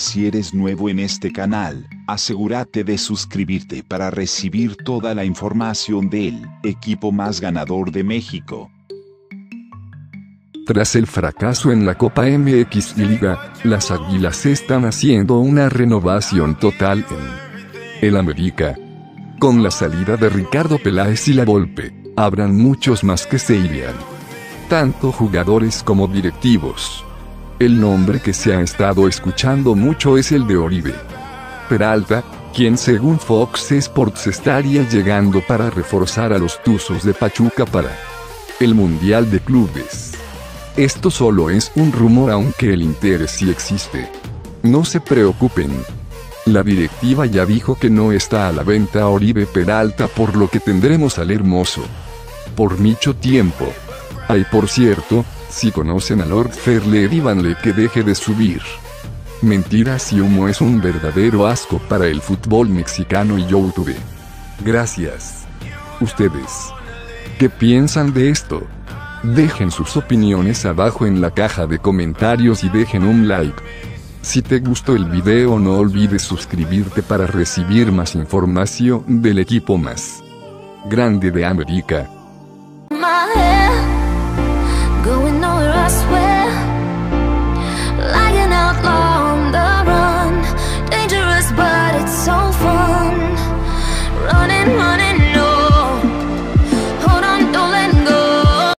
Si eres nuevo en este canal, asegúrate de suscribirte para recibir toda la información del equipo más ganador de México. Tras el fracaso en la Copa MX y Liga, las Águilas están haciendo una renovación total en el América. Con la salida de Ricardo Peláez y La Volpe, habrán muchos más que se irían. Tanto jugadores como directivos. El nombre que se ha estado escuchando mucho es el de Oribe Peralta, quien según Fox Sports estaría llegando para reforzar a los Tuzos de Pachuca para el Mundial de Clubes. Esto solo es un rumor, aunque el interés sí existe. No se preocupen. La directiva ya dijo que no está a la venta Oribe Peralta, por lo que tendremos al Hermoso por mucho tiempo. Ay, por cierto, si conocen a Lord Ferle, díganle que deje de subir mentiras y humo. Es un verdadero asco para el fútbol mexicano y YouTube. Gracias. ¿Ustedes qué piensan de esto? Dejen sus opiniones abajo en la caja de comentarios y dejen un like. Si te gustó el video, no olvides suscribirte para recibir más información del equipo más grande de América. Going nowhere, I swear. Like